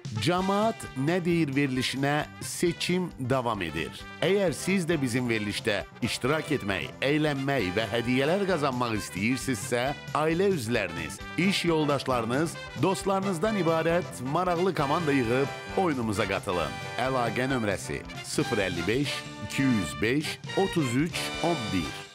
Cemaat Nə deyir verilişinə seçim davam edir. Əgər siz də bizim verilişdə iştirak etmək, əylənmək və hədiyyələr qazanmaq istəyirsinizsə, ailə üzvləriniz, iş yoldaşlarınız, dostlarınızdan ibarət maraqlı komanda yığıb oyunumuza qatılın. Əlaqə nömrəsi 055 205 33 11.